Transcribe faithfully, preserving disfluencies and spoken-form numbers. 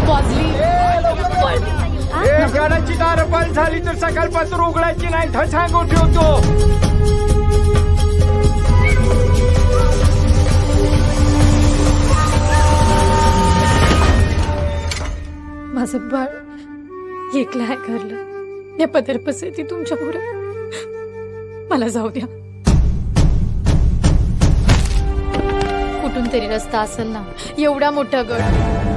वाजली. घराची दारं बंद झाली तर सकाळपासून उघडायची नाही तर सांगून ठेवतो. माझं बाळ एकलं आहे घरलं. या पदर पसरती तुमच्या पुढं. मला जाऊ द्या. कुठून तरी रस्ता असेल ना. एवढा मोठा गड